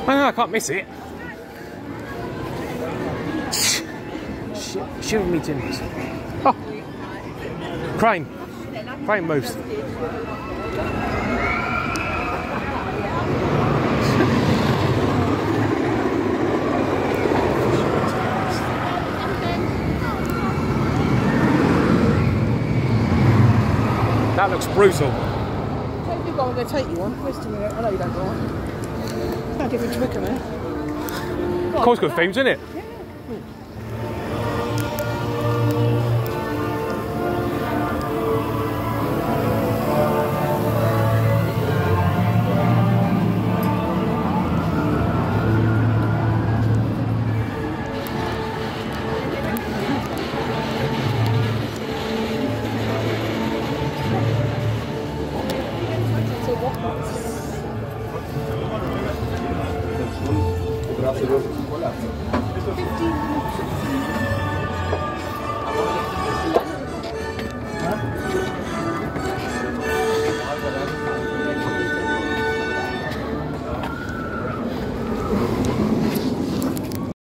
I know, I can't miss it. Shiver me timbers. Oh. Crane. Crane moves. That looks brutal. I'm going to take you on. Where's the minute? I know you don't mind. I'll give you a trick on it. Of course, good themes, isn't it? Yeah.